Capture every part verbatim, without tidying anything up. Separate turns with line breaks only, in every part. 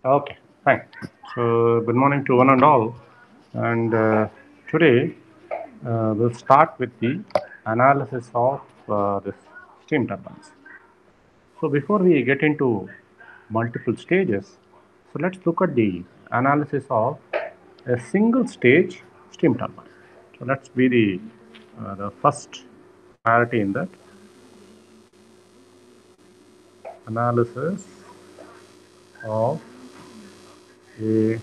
Okay, fine. So, good morning to one and all. And uh, today uh, we'll start with the analysis of uh, this steam turbines. So, before we get into multiple stages, so let's look at the analysis of a single stage steam turbine. So, let's be the uh, the first priority in that analysis of a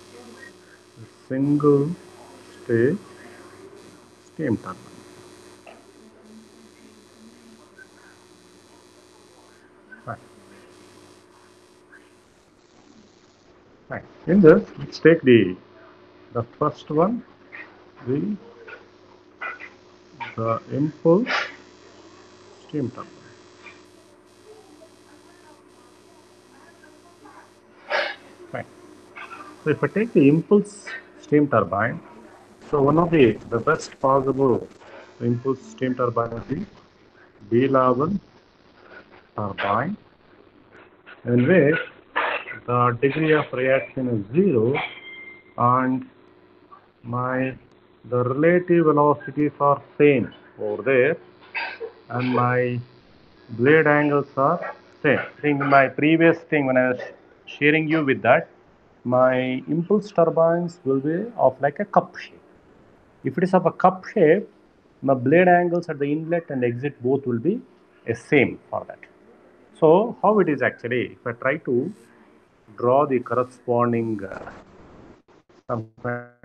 single stage steam turbine. Right. Right. In this, let's take the the first one, the the impulse steam turbine. Right. So if I take the impulse steam turbine, so one of the the best possible impulse steam turbine is the B-level turbine, in which the degree of reaction is zero and my the relative velocities are same over there and my blade angles are same. I think my previous thing when I was sharing you with that, my impulse turbines will be of like a cup shape. If it is of a cup shape, my blade angles at the inlet and exit both will be a same for that. So how it is actually, if I try to draw the corresponding uh, some kind of a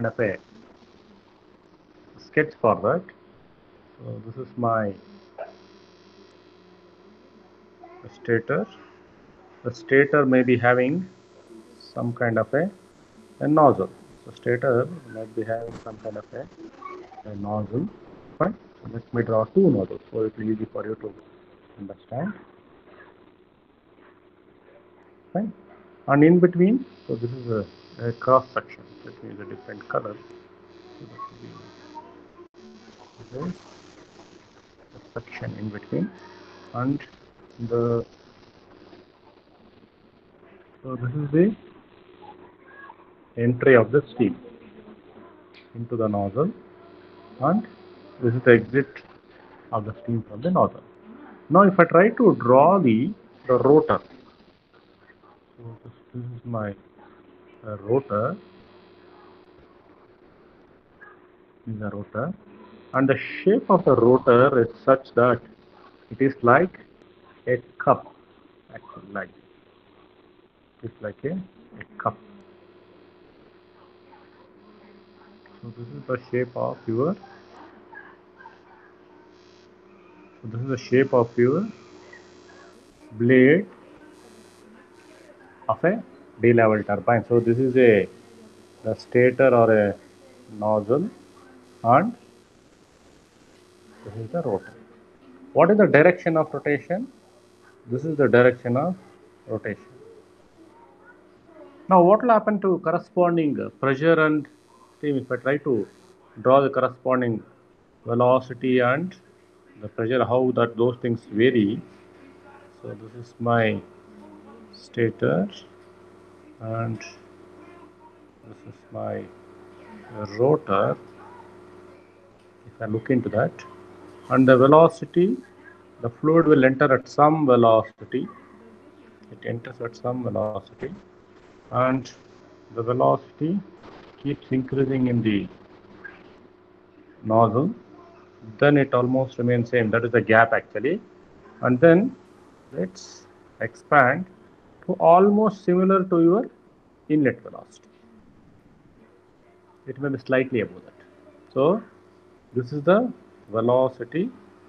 sketch for that. So this is my stator. The stator may be having some kind of a, a nozzle. So stator might be having some kind of a, a nozzle. Fine. So let me draw two nozzles so it will be easy for you to understand. Fine. And in between, so this is a, a cross section. Let me use a different color. So that will be this, the section in between. And the so this is the entry of the steam into the nozzle, and this is the exit of the steam from the nozzle. Now if I try to draw the, the rotor, so this, this is my uh, rotor, this is the rotor, and the shape of the rotor is such that it is like a cup, actually like it's like a, a cup. So this is the shape of your, so this is the shape of your blade of a D-level turbine. So this is a the stator or a nozzle, and this is the rotor. What is the direction of rotation? This is the direction of rotation. Now what will happen to corresponding pressure and steam if I try to draw the corresponding velocity and the pressure, how that those things vary. So this is my stator and this is my rotor. If I look into that, and the velocity, the fluid will enter at some velocity, it enters at some velocity, and the velocity keeps increasing in the nozzle, then it almost remains same, that is the gap actually, and then let's expand to almost similar to your inlet velocity. It may be slightly above that. So this is the velocity,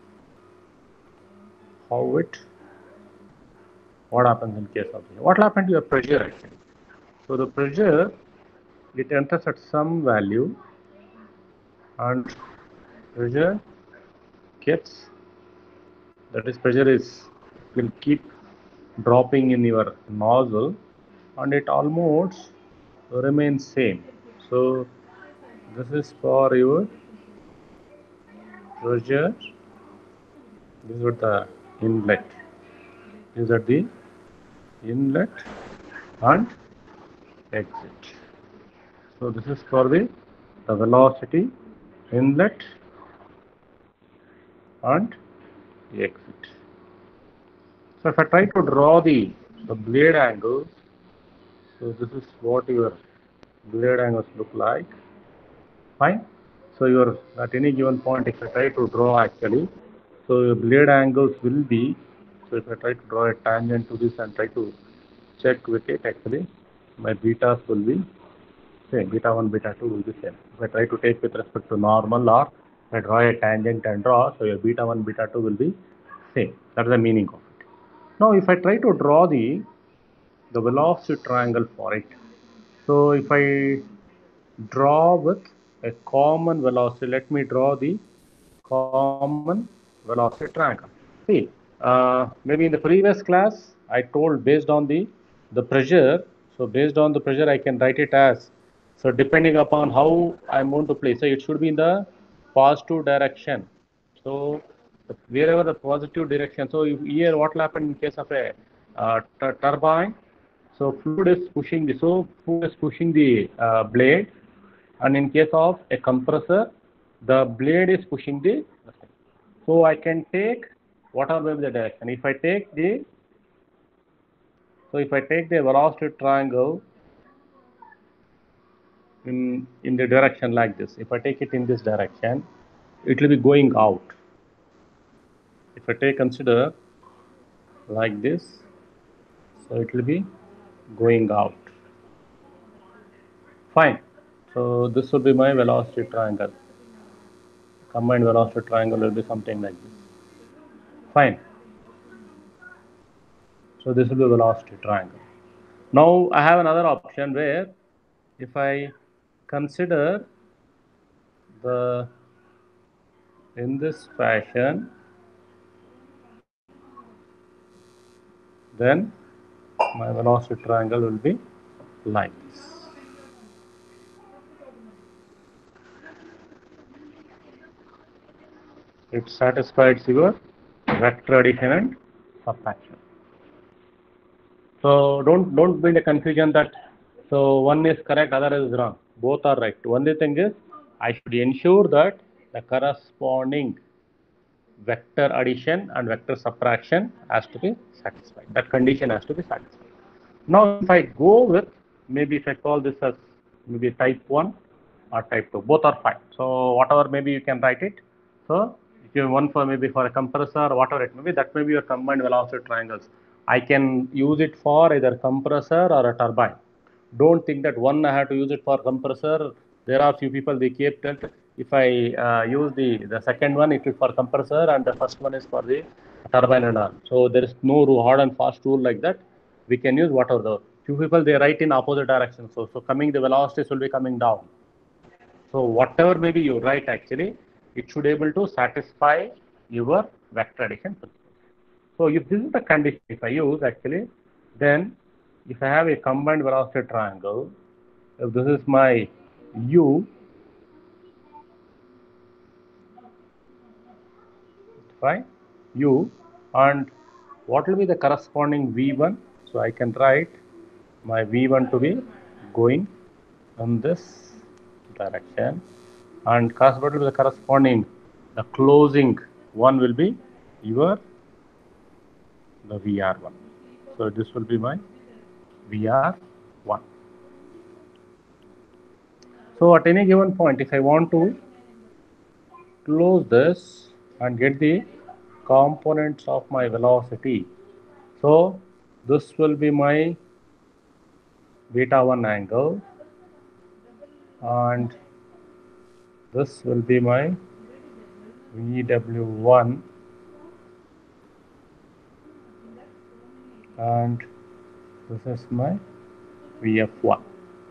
how it, what happens in case of, what will happen to your pressure actually. So the pressure, it enters at some value and pressure gets, that is pressure is will keep dropping in your nozzle and it almost remains same. So this is for your pressure, this is what the inlet, these are the inlet and exit. So this is for the, the velocity inlet and exit. So if I try to draw the, the blade angles, so this is what your blade angles look like. Fine. So your at any given point, if I try to draw actually, so your blade angles will be, so if I try to draw a tangent to this and try to check with it, actually my betas will be same, beta one, beta two will be same. If I try to take with respect to normal, or if I draw a tangent and draw, so your beta one, beta two will be same. That is the meaning of it. Now if I try to draw the, the velocity triangle for it, so if I draw with a common velocity, let me draw the common velocity triangle. See, uh, maybe in the previous class, I told based on the, the pressure, so based on the pressure, I can write it as, so depending upon how I'm going to place, so it should be in the positive direction. So wherever the positive direction, so if here what will happen in case of a uh, turbine, so fluid is pushing the, so fluid is pushing the uh, blade, and in case of a compressor, the blade is pushing the, so I can take whatever the direction. If I take the, so if I take the velocity triangle in, in the direction like this, if I take it in this direction, it will be going out. If I take consider like this, so it will be going out. Fine. So this will be my velocity triangle. Combined velocity triangle will be something like this. Fine. So this will be velocity triangle. Now I have another option where if I consider the in this fashion, then my velocity triangle will be like this. It satisfies your vector addition and subtraction. So don't don't be in a confusion that so one is correct, other is wrong. Both are right. Only thing is I should ensure that the corresponding vector addition and vector subtraction has to be satisfied. That condition has to be satisfied. Now if I go with, maybe if I call this as maybe type one or type two, both are fine. So whatever maybe you can write it. So if you have one for maybe for a compressor, whatever it may be, that may be your combined velocity triangles. I can use it for either compressor or a turbine. Don't think that one I have to use it for compressor. There are few people they keep that if I uh, use the the second one, it is for compressor and the first one is for the turbine and all. So there is no hard and fast rule like that. We can use whatever the few people they write in opposite direction. So so coming the velocities will be coming down. So whatever maybe you write actually, it should able to satisfy your vector addition principle. So if this is the condition, if I use actually, then if I have a combined velocity triangle, if this is my U, fine, U, and what will be the corresponding V one? So I can write my V one to be going in this direction, and what will be the corresponding, the closing one will be your the V R one. So this will be my V R one. So at any given point, if I want to close this and get the components of my velocity, so this will be my beta one angle, and this will be my V W one, and this is my V F one.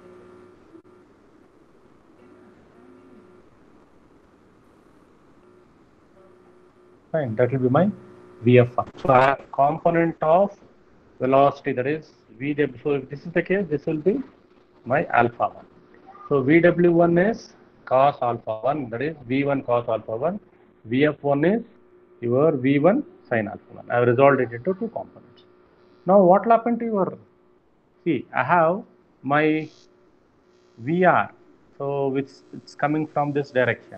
Fine, that will be my V F one. So I have component of velocity, that is V W. So if this is the case, this will be my alpha one. So V W one is cos alpha one, that is V one cos alpha one. V F one is your V one sin alpha one. I have resolved it into two components. Now what will happen to your, see, I have my V R, so which it's coming from this direction.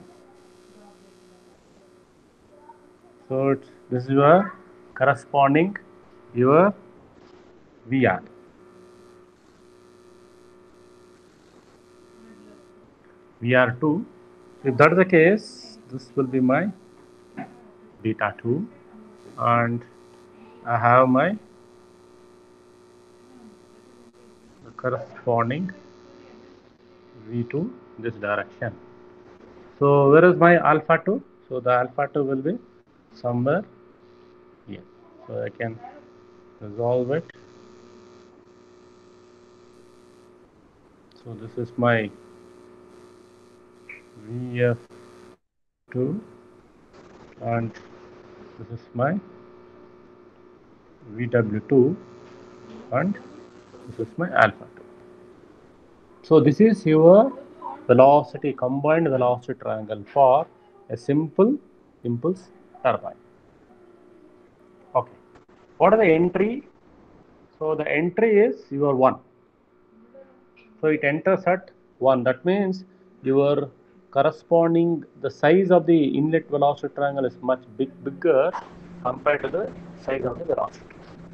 So it's, this is your corresponding your V R. V R two. So if that is the case, this will be my beta two, and I have my corresponding V two this direction. So where is my alpha two? So the alpha two will be somewhere here. So I can resolve it. So this is my V F two and this is my V W two and this is my alpha two. So this is your velocity, combined velocity triangle for a simple impulse turbine. Okay. What are the entry? So the entry is your one. So it enters at one. That means your corresponding, the size of the inlet velocity triangle is much big, bigger compared to the size of the velocity.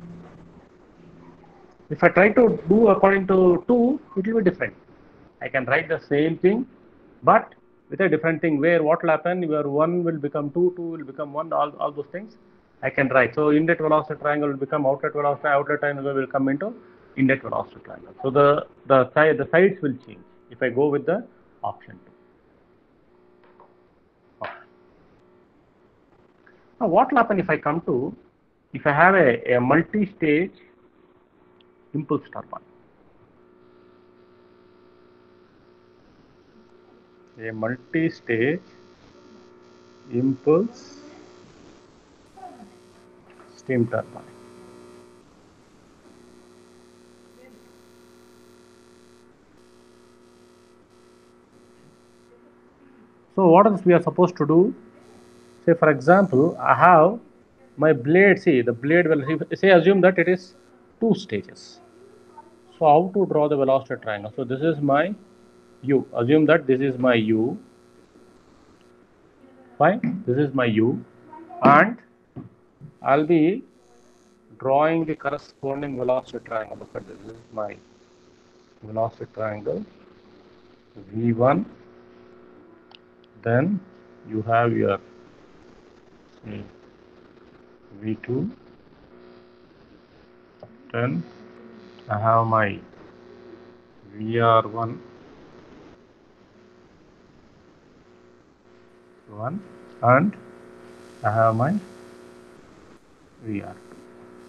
If I try to do according to two, it will be different. I can write the same thing, but with a different thing, where what will happen, your one will become two, two will become one, all, all those things I can write. So inlet velocity triangle will become outlet velocity, outlet triangle will come into inlet velocity triangle. So the, the, side, the sides will change if I go with the option two. Okay. Now what will happen if I come to, if I have a, a multi-stage impulse turbine? A multi-stage impulse steam turbine. So what else we are supposed to do? Say for example, I have my blade, see the blade will, say assume that it is two stages. So how to draw the velocity triangle? So this is my U, assume that this is my U, fine, this is my U, and I'll be drawing the corresponding velocity triangle. Look at this, this is my velocity triangle, V one, then you have your say, V two, then I have my V R one, one, and I have my V R two.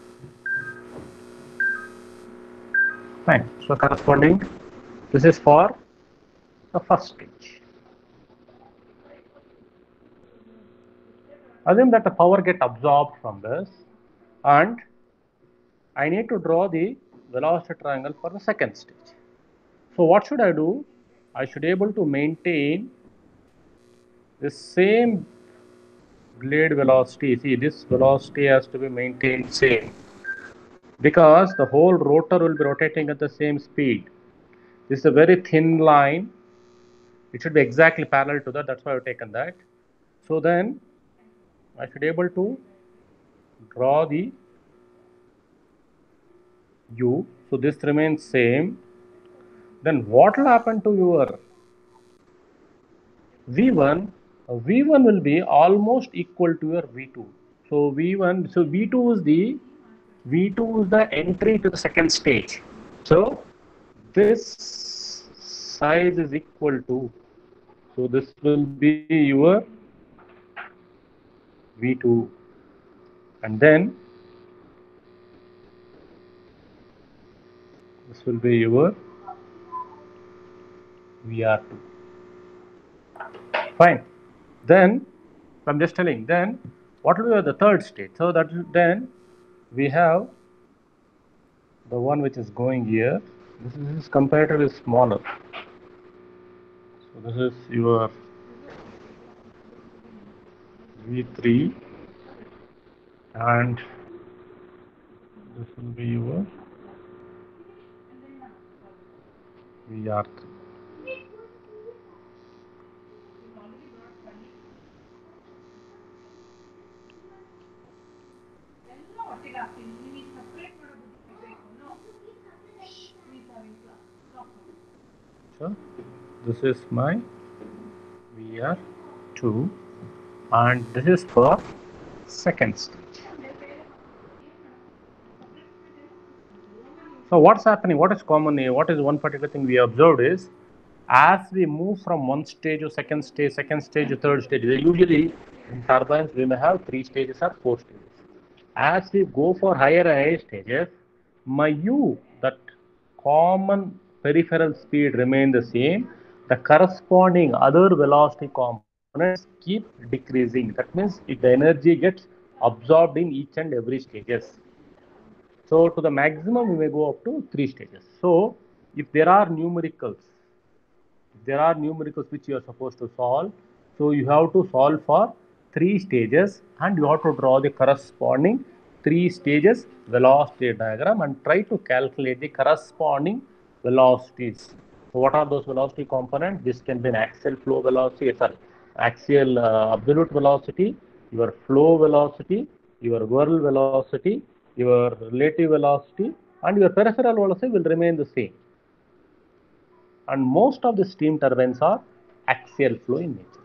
Fine. So corresponding, this is for the first stage. Assume that the power get absorbed from this, and I need to draw the velocity triangle for the second stage. So what should I do? I should be able to maintain the same blade velocity. See, this velocity has to be maintained same, because the whole rotor will be rotating at the same speed. This is a very thin line. It should be exactly parallel to that. That's why I've taken that. So then I should be able to draw the U. So this remains same. Then what will happen to your V one? V one will be almost equal to your V two. So V one, so V two is the V two is the entry to the second stage. So this size is equal to, so this will be your V two, and then this will be your V R two. Fine. Then I'm just telling, then what will be the third stage? So that then we have the one which is going here. This is, this is comparatively smaller. So this is your V three, and this will be your V R three. So this is my V R two and this is for second stage. So what's happening, what is common here, what is one particular thing we observed is, as we move from one stage to second stage, second stage to third stage, usually in turbines we may have three stages or four stages. As we go for higher and higher stages, my U, that common peripheral speed remain the same, the corresponding other velocity components keep decreasing. That means if the energy gets absorbed in each and every stages. So to the maximum, we may go up to three stages. So if there are numericals, if there are numericals which you are supposed to solve, so you have to solve for three stages and you have to draw the corresponding three stages velocity diagram and try to calculate the corresponding velocities. So what are those velocity components? This can be an axial flow velocity, sorry, axial uh, absolute velocity, your flow velocity, your whirl velocity, your relative velocity, and your peripheral velocity will remain the same. And most of the steam turbines are axial flow in nature.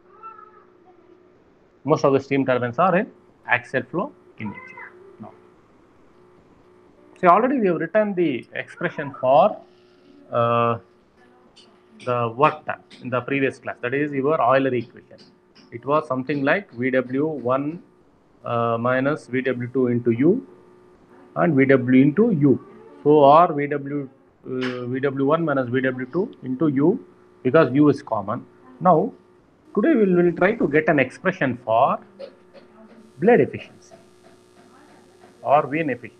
Most of the steam turbines are in axial flow in nature. Now, see, already we have written the expression for uh, the work done in the previous class. That is your Euler equation. It was something like V W one uh, minus V W two into U and V W into U. So, or V W uh, V W one minus V W two into U, because U is common. Now, today we will try to get an expression for blade efficiency or vane efficiency.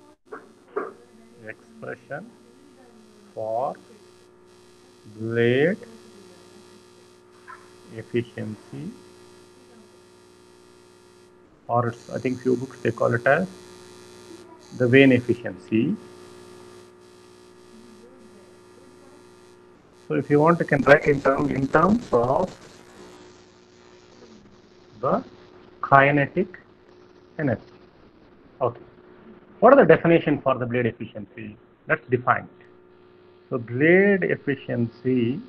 Expression for blade efficiency, or I think few books they call it as the vane efficiency. So if you want, you can write in terms in terms of the kinetic energy. Okay. What are the definition for the blade efficiency? Let's define it. So blade efficiency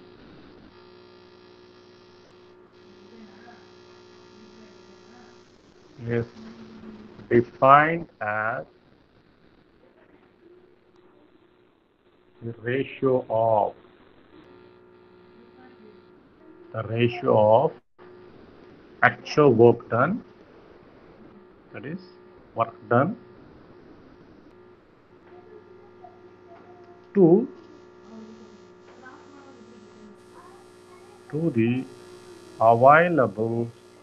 is defined as the ratio of the ratio of actual work done, that is work done, to to the available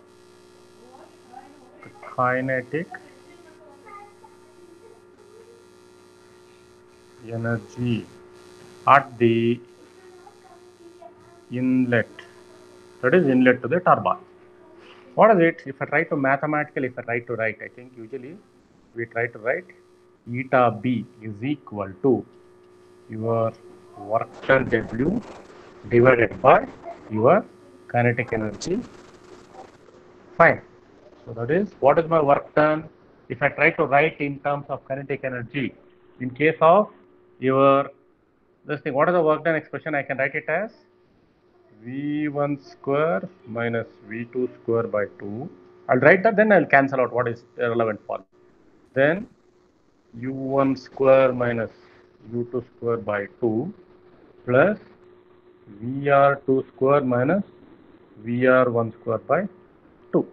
kinetic energy at the inlet, that is inlet to the turbine. What is it? If I try to mathematically, if I try to write, I think usually we try to write eta B is equal to your work done W divided by your kinetic energy. Fine. So that is, what is my work done? If I try to write in terms of kinetic energy, in case of your this thing, what is the work done expression? I can write it as V one square minus V two square by two. I'll write that, then I'll cancel out what is irrelevant for me. Then U one square minus U two square by two plus V R two square minus V R one square by two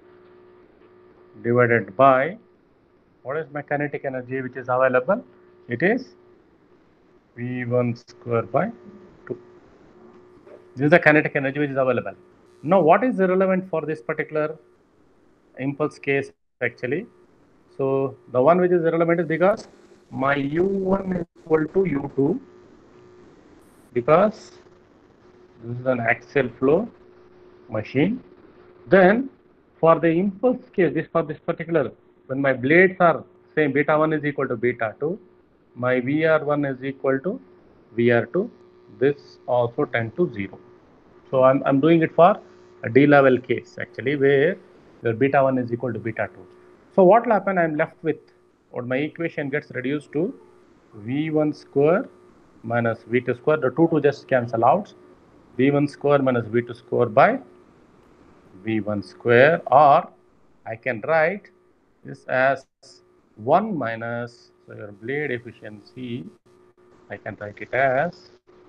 divided by, what is my kinetic energy which is available? It is V one square by two. This is the kinetic energy which is available. Now, what is irrelevant for this particular impulse case actually? So, the one which is irrelevant is because my U one is equal to U two, because this is an axial flow machine. Then for the impulse case, this for this particular, when my blades are same, beta one is equal to beta two, my V R one is equal to V R two, this also tend to zero. So I'm, I'm doing it for a D level case actually, where your beta one is equal to beta two. So what will happen, I'm left with, or my equation gets reduced to v one square minus v two square. The two to just cancel out. v one square minus v two square by v one square, or I can write this as one minus, so your blade efficiency, I can write it as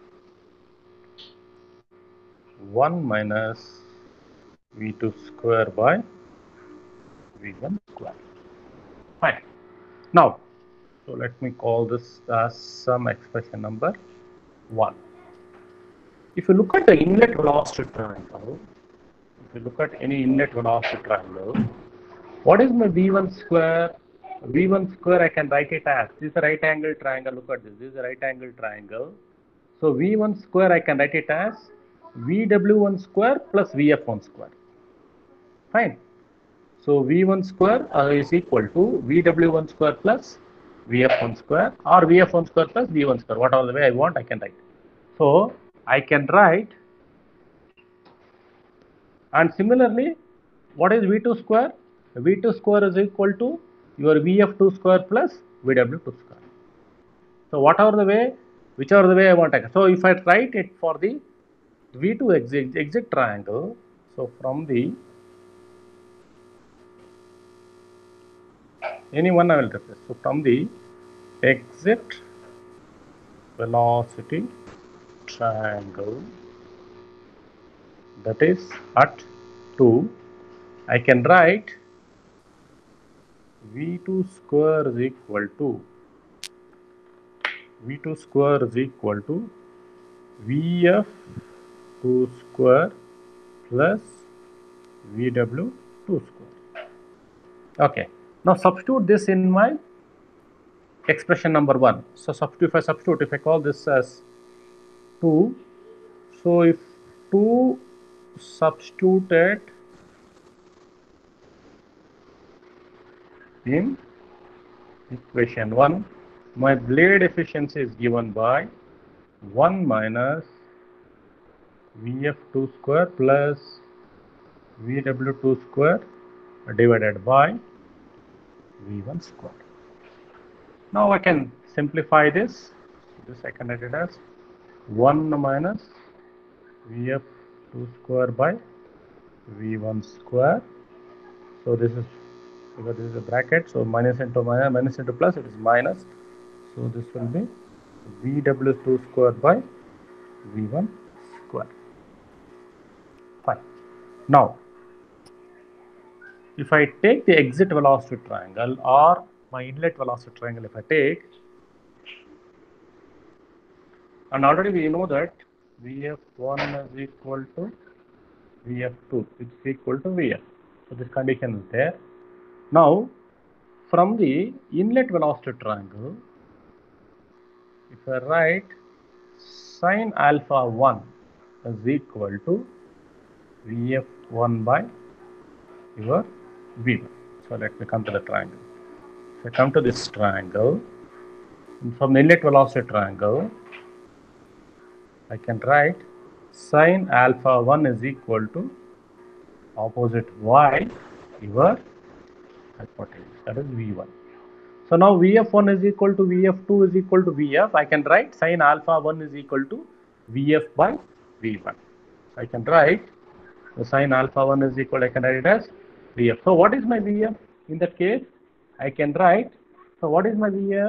one minus v two square by v one square. Fine. Now, so let me call this as some expression number one. If you look at the inlet velocity triangle, if you look at any inlet velocity triangle, what is my v one square? v one square I can write it as, this is a right angle triangle, look at this, this is a right angle triangle. So v one square I can write it as v w one square plus v f one square. Fine. So v one square uh, is equal to v w one square plus v f one square, or v f one square plus v one square, whatever the way I want I can write. So I can write, and similarly, what is v two square? v two square is equal to your v f two square plus v w two square. So whatever the way, whichever the way I want I can. So if I write it for the v two exit, exit triangle, so from the any one I will replace. So from the exit velocity triangle, that is at two, I can write v two square is equal to v two square is equal to v f two square plus v w two square. Okay. Now substitute this in my expression number one. So substitute, if I substitute, if I call this as two, so if two substituted in equation one, my blade efficiency is given by one minus v f two square plus v w two square divided by v one square. Now I can simplify this. This I can write it as one minus v f two square by v one square. So this is, because this is a bracket, so minus into minus, minus into plus, it is minus. So this will be v w two square by v one square. Fine. Now, if I take the exit velocity triangle or my inlet velocity triangle, if I take, and already we know that v f one is equal to v f two, which is equal to v f. So this condition is there. Now, from the inlet velocity triangle, if I write sine alpha one is equal to v f one by your v one. So let me come to the triangle. If I come to this triangle, from the inlet velocity triangle, I can write sine alpha one is equal to opposite y, your hypotenuse, that is v one. So now v f one is equal to v f two is equal to v f. I can write sine alpha one is equal to v f by v one. So I can write the sine alpha one is equal, I can write it as v f. So what is my v f in that case? I can write, so what is my v f?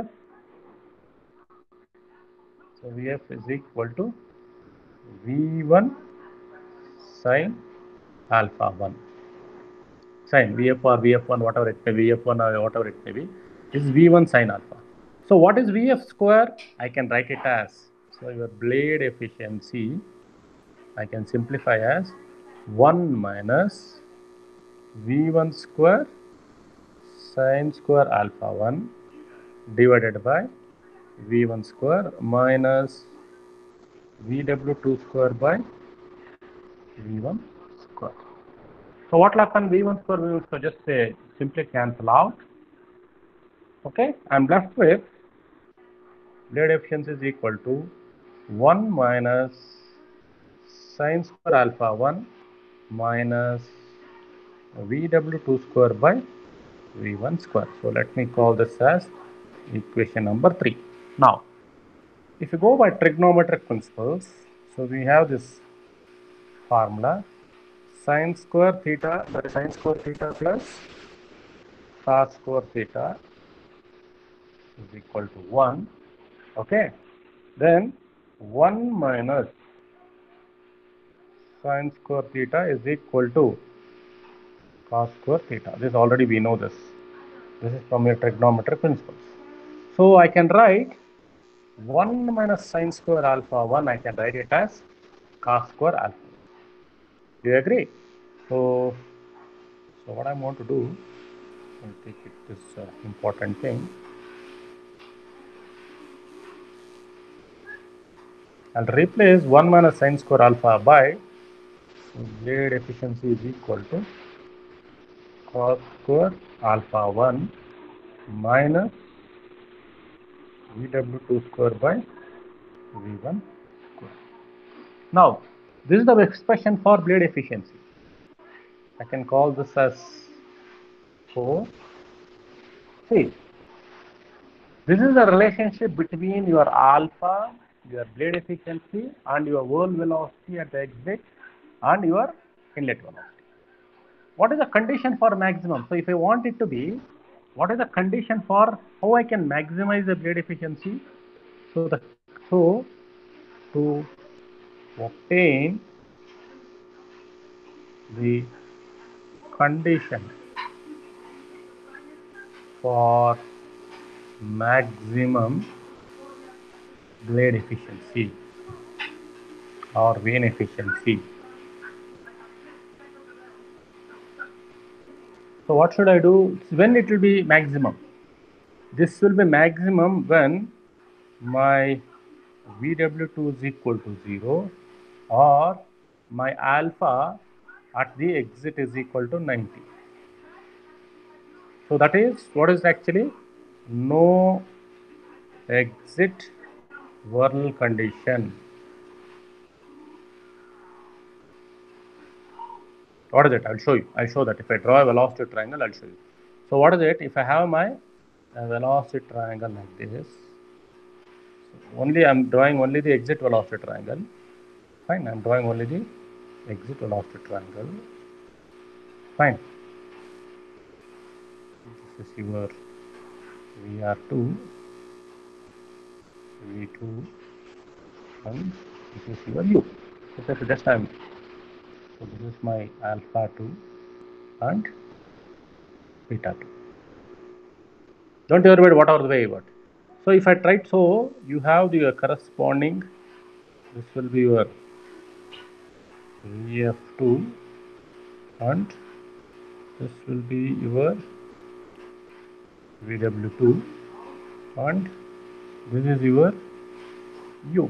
So v f is equal to v one sine alpha one. Sine v f or v f one, whatever it may be, v f one or whatever it may be, is v one sine alpha. So what is v f square? I can write it as, so your blade efficiency, I can simplify as one minus v one square sine square alpha one divided by v one square minus v w two square by v one square. So what will happen? v one square, v one square just say simply cancel out. Okay, I am left with blade efficiency is equal to one minus sine square alpha one minus V W two square by V one square. So let me call this as equation number three. Now, if you go by trigonometric principles, so we have this formula sine square theta, that is sine square theta plus cos square theta is equal to one. Okay, then one minus sine square theta is equal to cos square theta. This already we know this. This is from your trigonometric principles. So I can write one minus sine square alpha one, I can write it as cos square alpha. Do you agree? So, so what I want to do, I'll take it this uh, important thing. I'll replace one minus sine square alpha by, so blade efficiency is equal to cos square alpha one minus V W two square by V one square. Now, this is the expression for blade efficiency. I can call this as four. See, this is the relationship between your alpha, your blade efficiency, and your whirl velocity at the exit, and your inlet velocity. What is the condition for maximum? So if I want it to be, what is the condition for how I can maximize the blade efficiency? So the so to obtain the condition for maximum blade efficiency or vane efficiency. So what should I do? When it will be maximum? This will be maximum when my V W two is equal to zero or my alpha at the exit is equal to ninety. So that is what is actually no exit whirl condition. What is it? I'll show you. I'll show that. If I draw a velocity triangle, I'll show you. So what is it? If I have my uh, velocity triangle like this, so only I'm drawing only the exit velocity triangle. Fine, I'm drawing only the exit velocity triangle. Fine. This is your V R two, V two, and this is your U. So just I'm. So this is my alpha two and beta two. Don't worry about whatever the way you want. So if I try, so you have the corresponding, this will be your V F two and this will be your V W two and this is your U.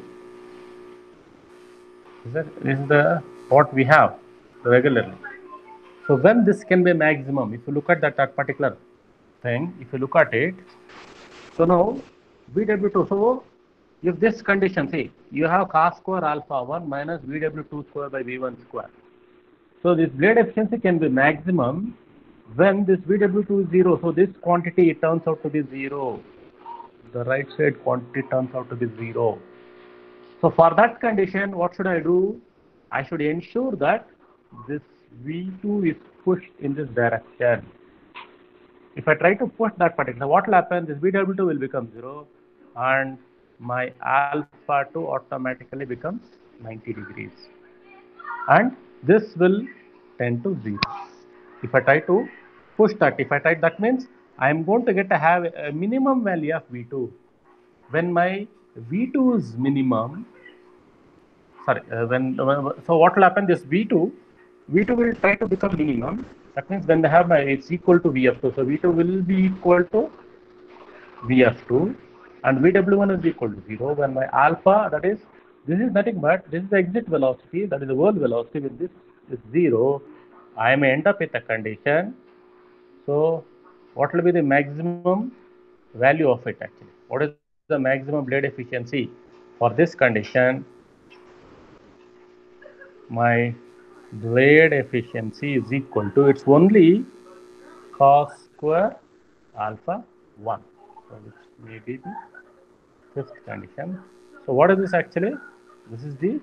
Is that, this is the what we have regularly. So when this can be maximum, if you look at that, that particular thing, if you look at it, so now V W two, so if this condition, see, you have cos square alpha one minus V W two square by V one square. So this blade efficiency can be maximum when this V W two is zero. So this quantity, it turns out to be zero. The right side quantity turns out to be zero. So for that condition, what should I do? I should ensure that this V two is pushed in this direction. If I try to push that particular, what will happen? This V W two will become zero and my alpha two automatically becomes ninety degrees. And this will tend to zero. If I try to push that, if I try, that means I am going to get to have a minimum value of V two. When my V two is minimum, sorry, uh, when, uh, so what will happen? This V two, V two will try to become minimum. That means when they have my, it's equal to V F two. So V two will be equal to V F two and V W one is equal to zero. When my alpha, that is, this is nothing but, this is the exit velocity, that is the whirl velocity, with this is zero, I may end up with a condition. So what will be the maximum value of it actually? What is the maximum blade efficiency For this condition, my blade efficiency is equal to, it's only cos square alpha one. So which may be the fifth condition. So what is this actually? This is the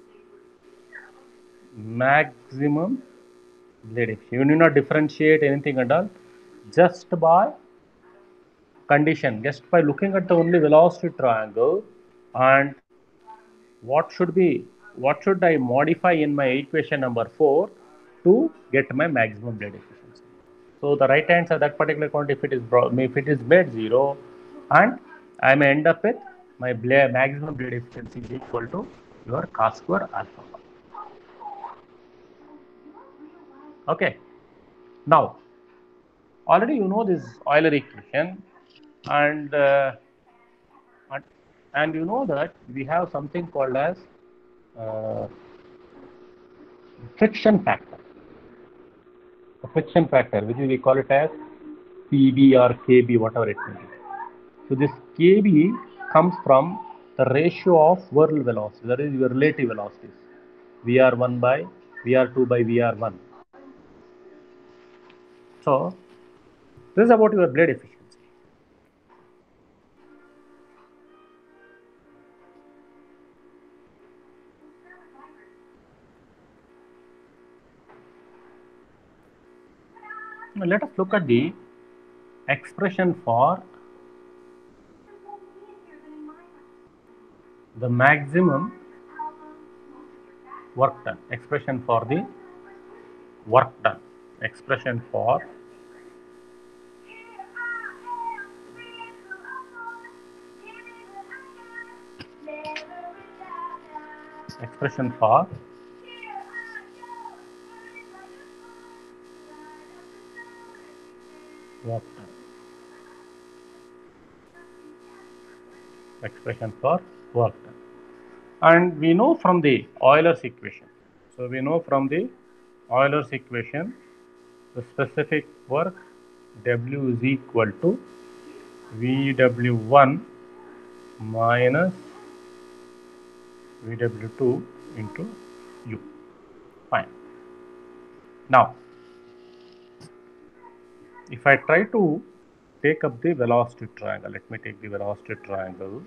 maximum blade efficiency. You need not differentiate anything at all. Just by condition, just by looking at the only velocity triangle, and what should be, what should I modify in my equation number four to get my maximum blade efficiency. So the right answer, that particular quantity, if it is if it is made zero, and I may end up with my blade, maximum blade efficiency is equal to your cos square alpha. Okay. Now, already you know this Euler equation, and uh, and, and you know that we have something called as uh, friction factor. The friction factor, which we call it as P B or K B, whatever it may be. So this K B comes from the ratio of whirl velocity, that is your relative velocities, V R one by V R two by V R one. So this is about your blade efficiency. Now let us look at the expression for the maximum work done. Expression for the work done. Expression for expression for work done. Expression for work done. And we know from the Euler's equation. So we know from the Euler's equation, the specific work W is equal to V W one minus V W two into U. Fine. Now, if I try to take up the velocity triangle, let me take the velocity triangle.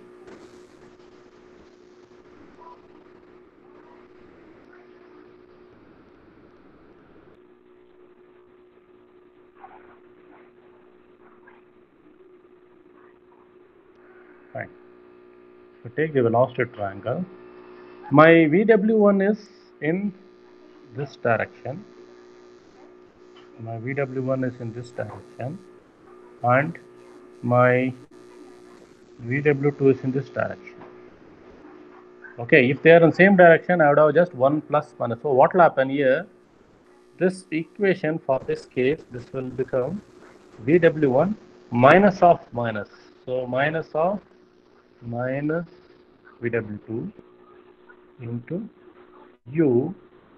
Fine. So take the velocity triangle. My V W one is in this direction. My V W one is in this direction, and my V W two is in this direction. Okay, if they are in the same direction, I would have just one plus one. So what will happen here? This equation for this case, this will become V W one minus of minus. So minus of minus V W two into U.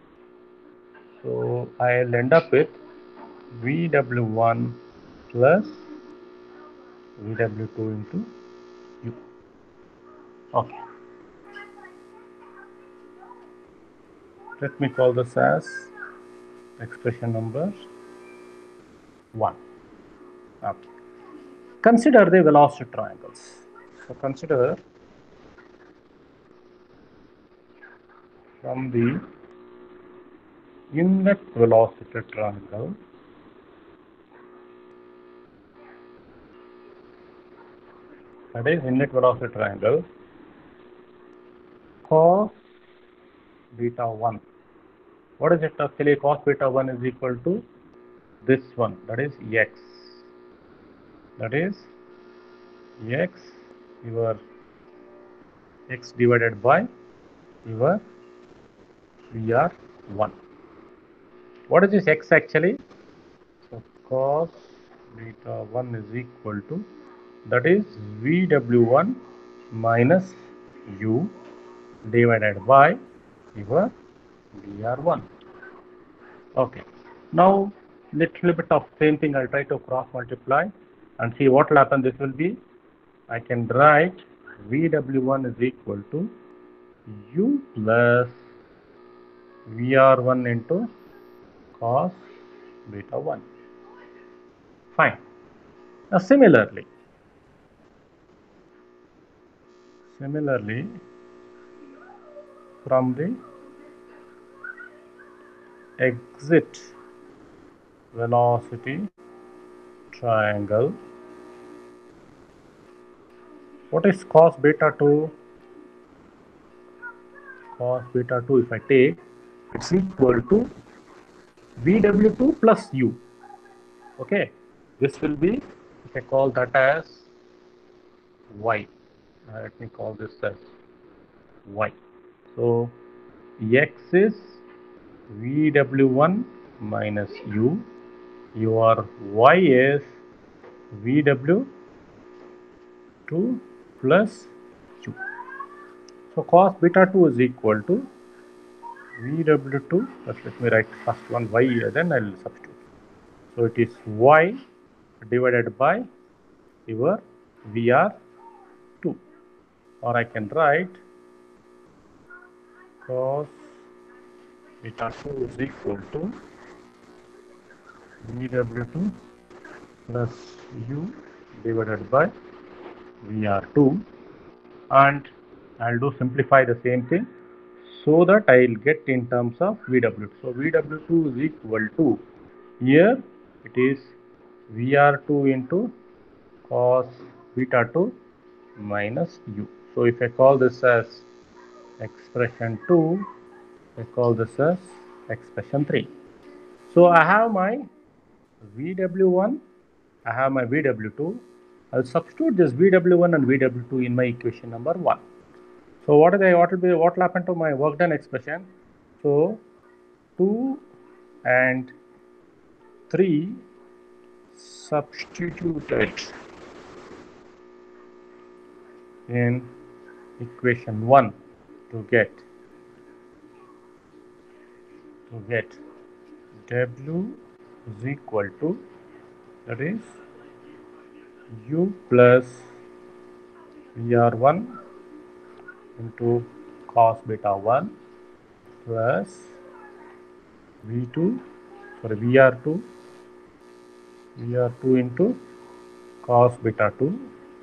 So I'll end up with V W one plus V W two into U. Okay. Let me call this as expression number one. Okay. Consider the velocity triangles. So consider from the inlet velocity triangle, that is inlet velocity triangle, cos beta one. What is it actually? Cos beta one is equal to this one, that is x. That is x, your x divided by your V R one. What is this x actually? So cos beta one is equal to, that is V W one minus U divided by your V R one. Okay. Now little bit of same thing, I'll try to cross multiply and see what will happen. This will be, I can write V W one is equal to U plus V R one into cos beta one. Fine. Now similarly, similarly from the exit velocity triangle, what is cos beta two? Cos beta two, if I take, it's equal to V W two plus U. Okay, this will be, if I call that as Y. Uh, let me call this as Y. So X is V W one minus U. Your Y is V W two plus U. So cos beta two is equal to V W two. Let me write first one Y, then I will substitute. So it is Y divided by your V R two, or I can write cos beta two is equal to V W two plus U divided by V R two, and I'll do simplify the same thing so that I'll get in terms of V W two. So V W two is equal to, here it is V R two into cos beta two minus U. So if I call this as expression two, I call this as expression three. So I have my V W one, I have my V W two. I'll substitute this V W one and V W two in my equation number one. So what is the, what will be what will happen to my work done expression? So two and three substituted in equation one to get to get W is equal to, that is U plus V R one into cos beta one plus V two, sorry V R two, V R two into cos beta two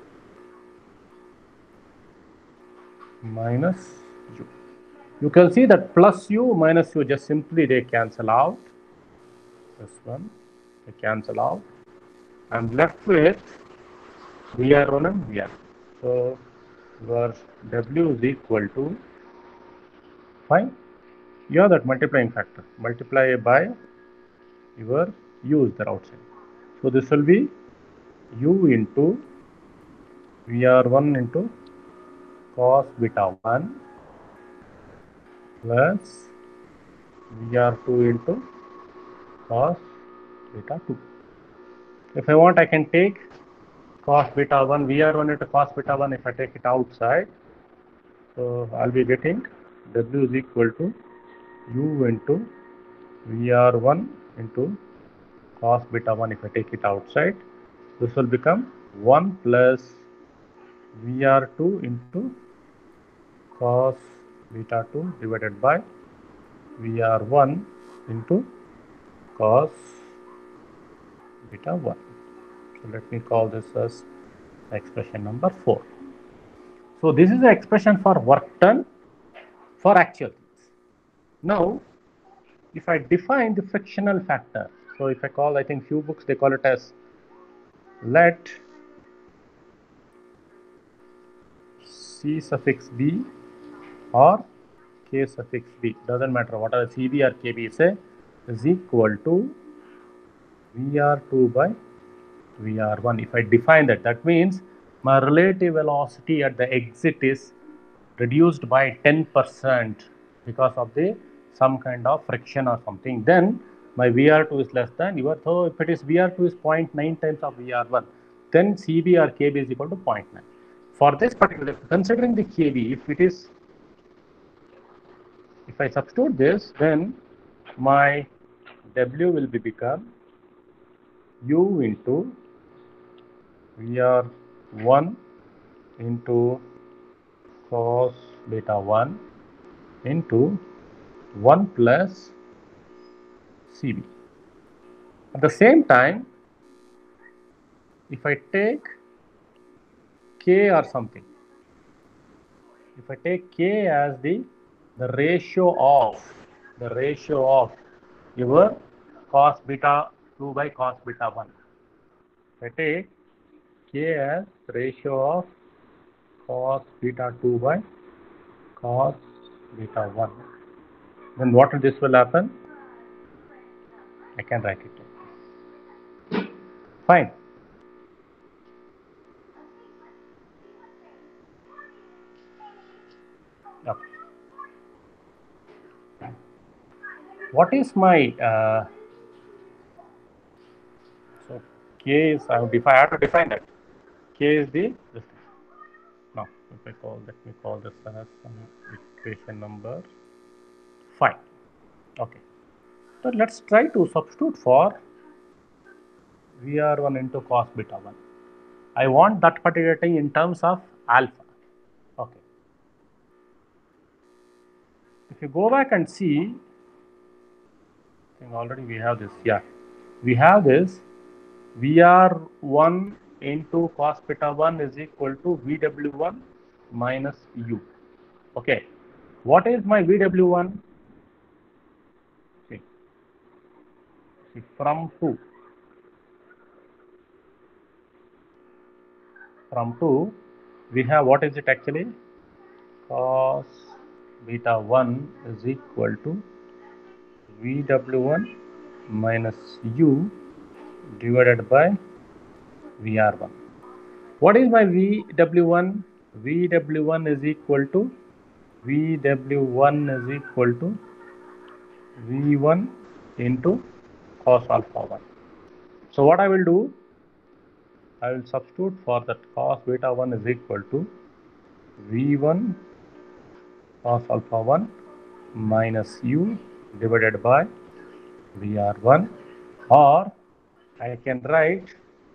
minus U. You can see that plus U minus U just simply they cancel out. This one they cancel out. I'm left with V R one and V R. So your W is equal to, fine, you have that multiplying factor, multiply by your U is there outside. So this will be U into V R one into cos beta one plus V R two into cos beta two. If I want, I can take cos beta one, V R one into cos beta one, if I take it outside. So I'll be getting W is equal to U into V R one into cos beta one, if I take it outside. This will become one plus V R two into cos beta two divided by V R one into cos beta one. So let me call this as expression number four. So this is the expression for work done for actual things. Now, if I define the frictional factor, so if I call, I think few books they call it as let C suffix B or K suffix B, doesn't matter, whatever C B or K B say, is equal to V R two by V R one. If I define that, that means my relative velocity at the exit is reduced by ten percent because of the some kind of friction or something. Then my V R two is less than your, so if it is V R two is zero point nine times of V R one, then C B or K B is equal to zero point nine. For this particular, considering the K B, if it is, if I substitute this, then my W will be become U into V R one into cos beta one into one plus C B. At the same time, if I take K or something, if I take K as the the ratio of the ratio of your cos beta two by cos beta one. If I take K as ratio of cos beta two by cos beta one, then what this will happen? I can write it down. Fine. Yep. What is my uh, so K is I have defined. I have to define that. K is the this. Now, if I call let me call this as some equation number five. Okay. So let's try to substitute for V R one into cos beta one. I want that particular thing in terms of alpha. Okay. If you go back and see, I think already we have this. Yeah, we have this V R one into cos beta one is equal to V W one minus U. Okay. What is my V W one? See, see from two. From two, we have what is it actually? Cos beta one is equal to V W one minus U divided by V R one. What is my V W one? V W one is equal to V W one is equal to V one into cos alpha one. So what I will do, I will substitute for that cos beta one is equal to V one cos alpha one minus U divided by V R one, or I can write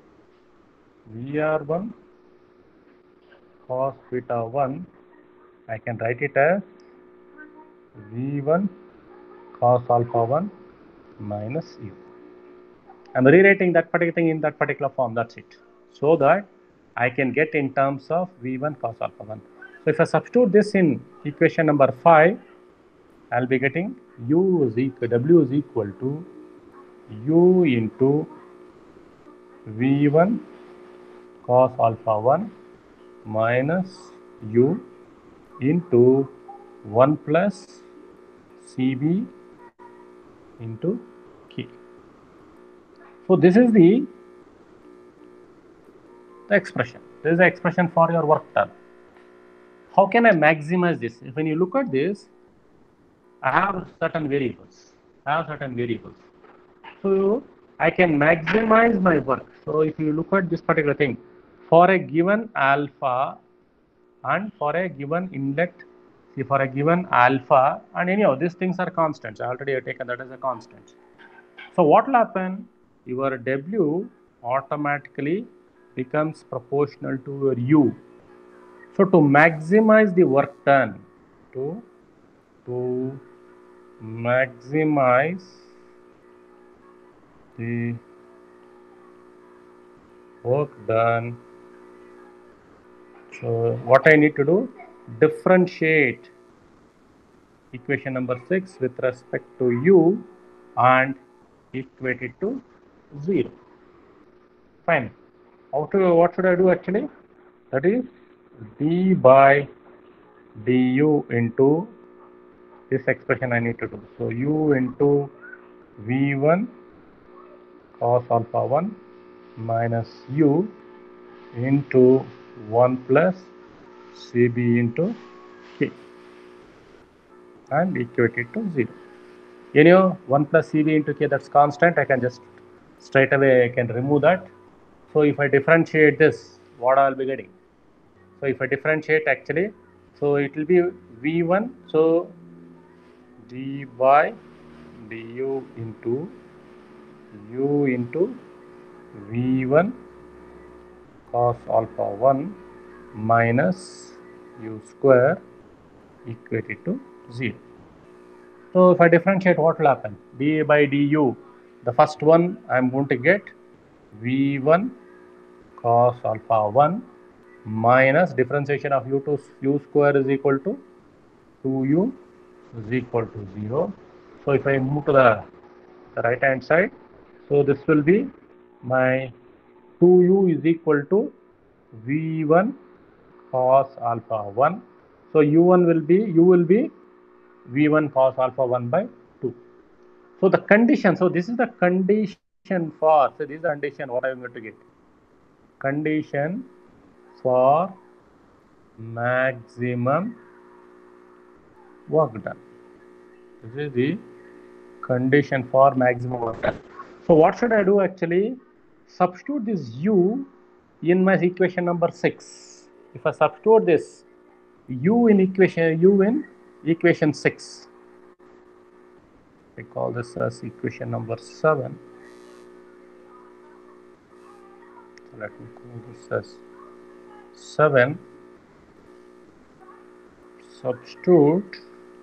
V R one cos beta one, I can write it as V one cos alpha one minus U. I am rewriting that particular thing in that particular form, that's it. So that I can get in terms of V one cos alpha one. So if I substitute this in equation number five, I will be getting U is equal, W is equal to U into V one cos alpha one minus U into one plus C B into K. So this is the, the expression. This is the expression for your work done. How can I maximize this? When you look at this, I have certain variables. I have certain variables. So I can maximize my work. So if you look at this particular thing, for a given alpha and for a given inlet, see for a given alpha, and anyhow these things are constants. I already have taken that as a constant. So what will happen? Your W automatically becomes proportional to your U. So to maximize the work done, to, to maximize the work done, so what I need to do? Differentiate equation number six with respect to U and equate it to zero. Fine. How to, what should I do actually? That is d by du into this expression I need to do. So U into V one cos alpha one minus U into one plus C B into K and equate it to zero. You know, one plus C B into K, that's constant. I can just straight away I can remove that. So if I differentiate this, what I will be getting? So if I differentiate actually, so it will be V one, so d by du into U into V one cos alpha one minus u square equated to zero. So if I differentiate, what will happen? d by du, the first one I am going to get v one cos alpha one minus differentiation of u to u square is equal to two u is equal to zero. So if I move to the, the right hand side, so this will be my two u is equal to v one cos alpha one. So u one will be, u will be v one cos alpha one by two. So the condition, so this is the condition for, so this is the condition what I am going to get. Condition for maximum work done. This is the condition for maximum work done. So what should I do actually? Substitute this u in my equation number six. If I substitute this u in equation, u in equation six, I call this as equation number seven. So let me call this as seven. Substitute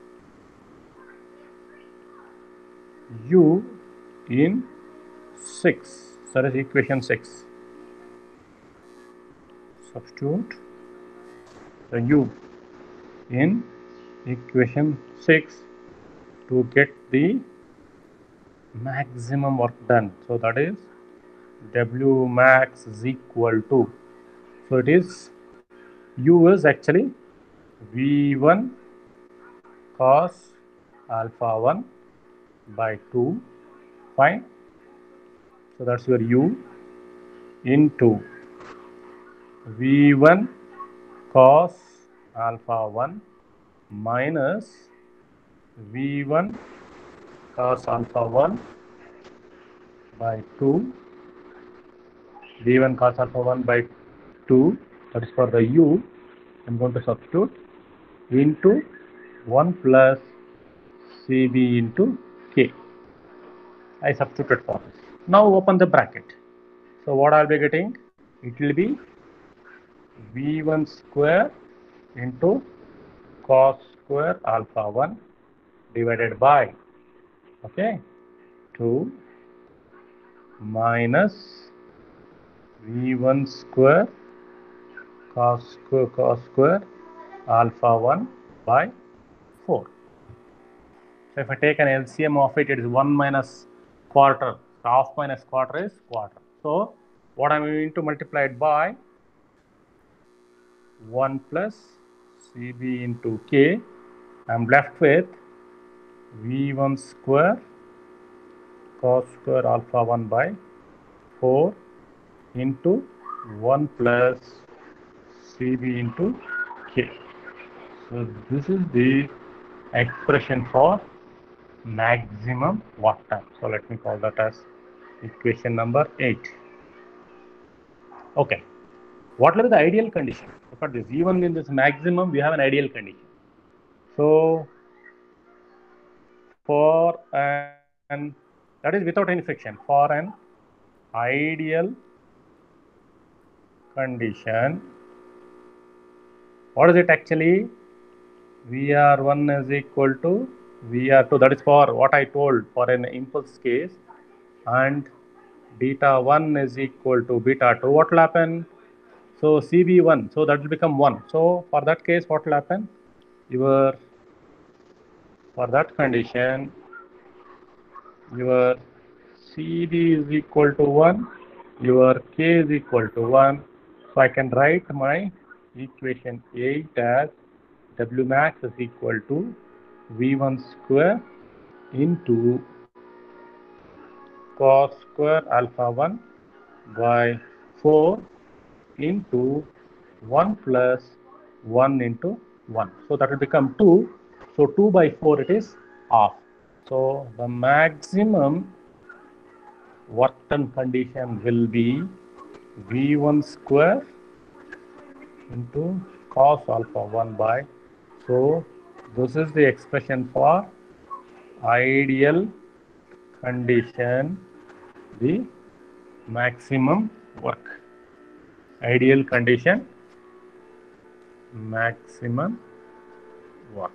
u in six. So that is equation six. Substitute the u in equation six to get the maximum work done. So that is W max is equal to, so it is u is actually v one cos alpha one by two, fine. So that's your u into v one cos alpha one minus v one cos alpha one by two, v one cos alpha one by two, that is for the u. I'm going to substitute into one plus cb into k. I substituted for this. Now open the bracket. So what I'll be getting? It will be v one square into cos square alpha one divided by, okay, two minus v one square cos square cos square alpha one by four. So if I take an L C M of it, it is one minus quarter. Half minus quarter is quarter. So what I am going to multiply it by one plus cb into k. I am left with v one square cos square alpha one by four into one plus cb into k. So this is the expression for maximum work done. So let me call that as equation number eight. Okay. What will be the ideal condition? Look at this. Even in this maximum, we have an ideal condition. So for an, that is without any friction, for an ideal condition, what is it actually? V R one is equal to V R two, that is for what I told for an impulse case, and beta one is equal to beta two. What will happen? So C B one, so that will become one. So for that case, what will happen? Your, for that condition, your C B is equal to one, your K is equal to one. So I can write my equation eight as W max is equal to V one square into cos square alpha one by four into one plus one into one. So that will become two. So two by four it is half. So the maximum work done condition will be V one square into cos alpha one by, so this is the expression for ideal condition, the maximum work. Ideal condition, maximum work.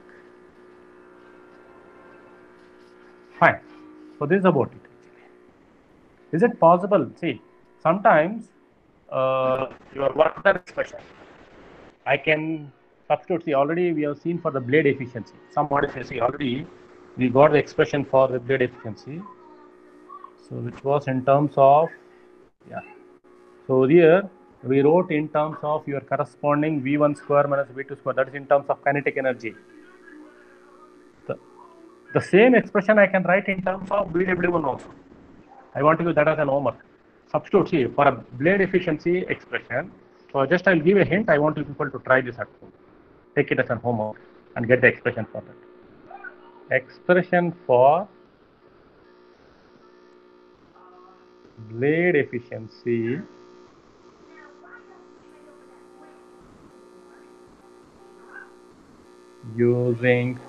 Fine. So this is about it. Is it possible? See, sometimes uh, your work done expression, I can substitute. See, already we have seen for the blade efficiency. Some modification. See, already we got the expression for the blade efficiency. So which was in terms of, yeah. So here we wrote in terms of your corresponding V one square minus V two square. That is in terms of kinetic energy. The, the same expression I can write in terms of B W one also. I want to use that as an homework. Substitute, see, for a blade efficiency expression. So just I'll give a hint. I want you people to try this at home. Take it as an homework and get the expression for that. Expression for blade efficiency using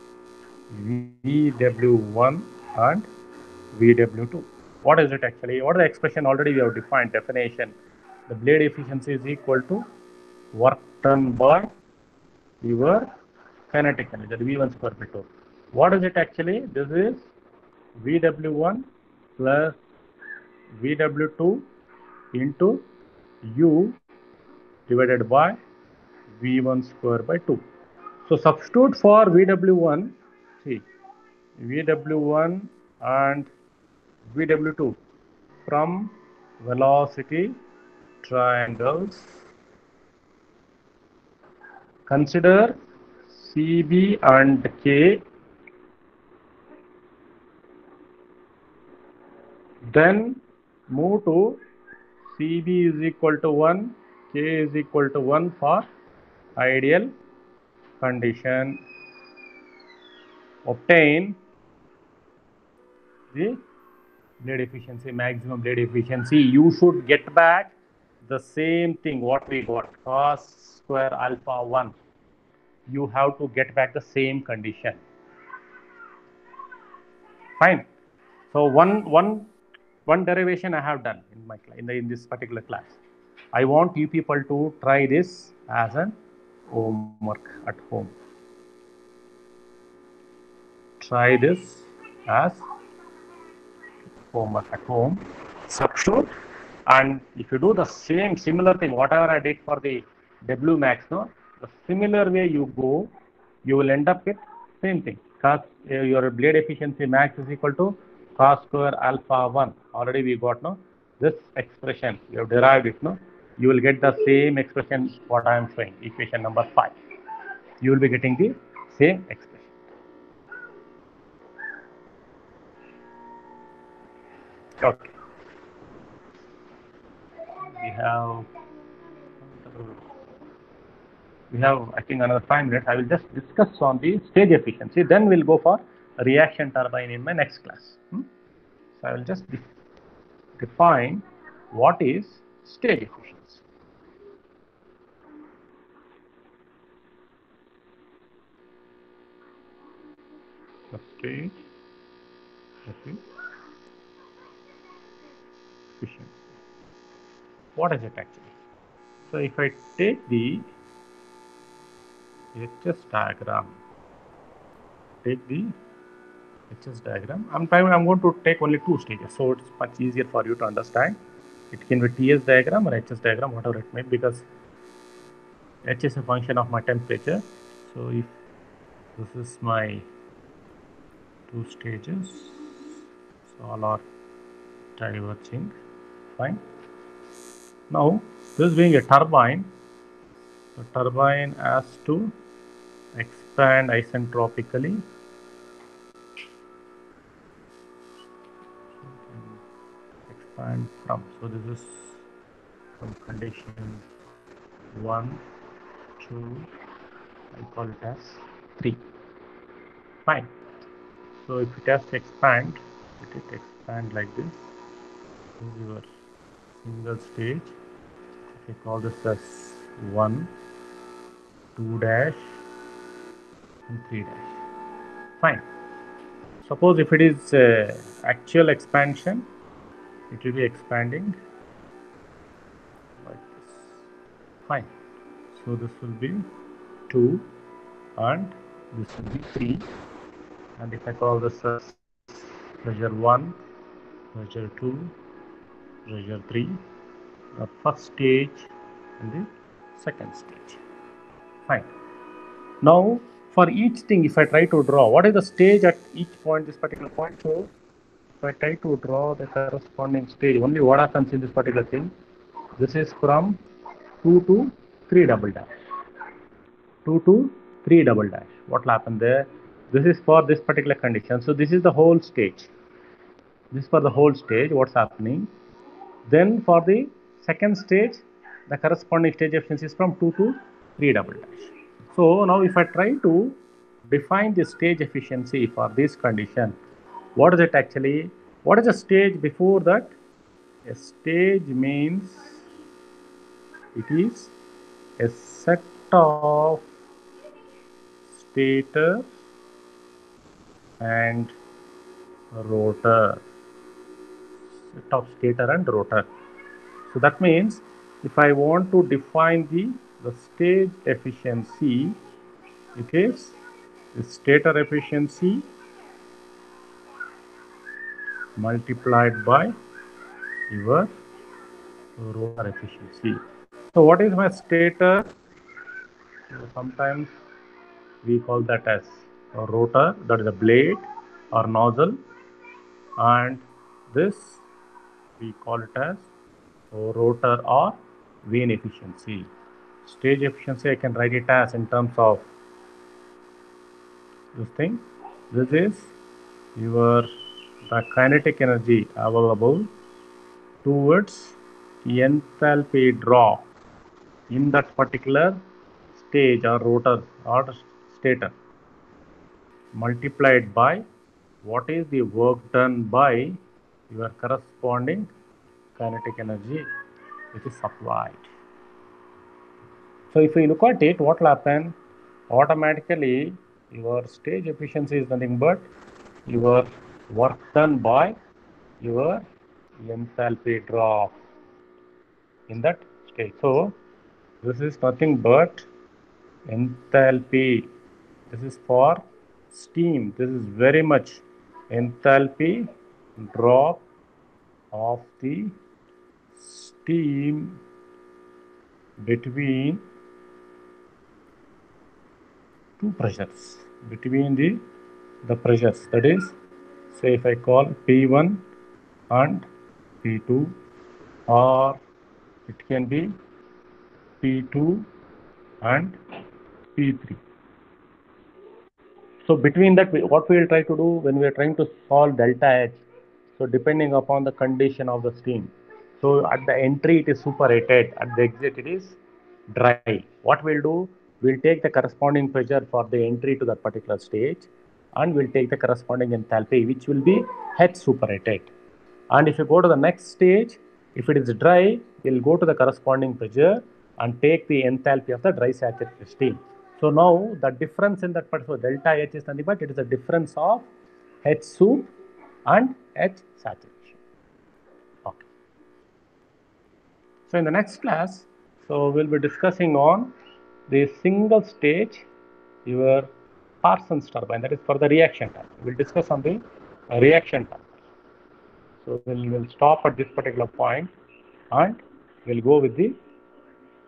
V W one and V W two. What is it actually? What is the expression? Already we have defined definition. The blade efficiency is equal to work done by your kinetic energy, V one square by two. What is it actually? This is V W one plus V W two into U divided by V one square by two. So substitute for V W one, see, V W one and V W two from velocity triangles. Consider C B and K, then move to C B is equal to one, K is equal to one for ideal condition. Obtain the blade efficiency, maximum blade efficiency. You should get back the same thing what we got, cos square alpha one. You have to get back the same condition. Fine. So one one one derivation I have done in my in the in this particular class. I want you people to try this as an homework at home. Try this as homework at home. Substitute, and if you do the same similar thing, whatever I did for the W max, no, the similar way you go, you will end up with same thing. Cos uh, your blade efficiency max is equal to cos square alpha one. Already we got no this expression. You have derived it, no. You will get the same expression what I am showing. Equation number five. You will be getting the same expression. Okay. We have we have I think another five minutes. I will just discuss on the stage efficiency. Then we'll go for reaction turbine in my next class. Hmm? So I will just de define what is stage efficiency. The stage efficiency. What is it actually? So if I take the H S diagram, take the H S diagram. I'm trying. I'm going to take only two stages, so it's much easier for you to understand. It can be T S diagram or H S diagram, whatever it may be, because H is a function of my temperature. So if this is my two stages, so all are diverging. Fine. Now this being a turbine, the turbine has to expand isentropically. Expand from. So this is from condition one, two, I call it as three. Fine. So if it has to expand, it will expand like this. This is your single stage. I call this as one, two dash, and three dash. Fine. Suppose if it is uh, actual expansion, it will be expanding like this. Fine. So this will be two, and this will be three. And if I call this as pressure one, pressure two, pressure three, the first stage and the second stage. Fine. Now, for each thing, if I try to draw, what is the stage at each point, this particular point? So, if I try to draw the corresponding stage, only what happens in this particular thing? This is from two to three double dash. two to three double dash. What will happen there? This is for this particular condition. So, this is the whole stage. This is for the whole stage. What's happening? Then, for the second stage, the corresponding stage efficiency is from two to three double dash. So, now if I try to define the stage efficiency for this condition, what is it actually? What is the stage before that? A stage means it is a set of stator and rotor. Set of stator and rotor. So that means if I want to define the, the stage efficiency, it is the stator efficiency multiplied by your rotor efficiency. So what is my stator? So sometimes we call that as a rotor, that is a blade or nozzle, and this we call it as a rotor or vane efficiency. Stage efficiency I can write it as in terms of this thing. This is your the kinetic energy available towards enthalpy drop in that particular stage or rotor or stator multiplied by what is the work done by your corresponding kinetic energy which is supplied. So if we look at it, what will happen? Automatically your stage efficiency is nothing but your work done by your enthalpy drop in that stage. So this is nothing but enthalpy. This is for steam. This is very much enthalpy drop of the steam between two pressures, between the the pressures, that is, say if I call P one and P two, or it can be P two and P three. So between that, what we will try to do when we are trying to solve delta H, so depending upon the condition of the steam, so at the entry it is superheated, at the exit it is dry. What we'll do, we'll take the corresponding pressure for the entry to that particular stage, and we'll take the corresponding enthalpy, which will be H superheated. And if you go to the next stage, if it is dry, we'll go to the corresponding pressure and take the enthalpy of the dry saturated steam. So now the difference in that particular delta H is nothing but it is a difference of H sup and H saturation. Okay. So in the next class, so we'll be discussing on the single stage your Parsons turbine, that is for the reaction turbine. We'll discuss on the reaction turbine. So we'll, we'll stop at this particular point and we'll go with the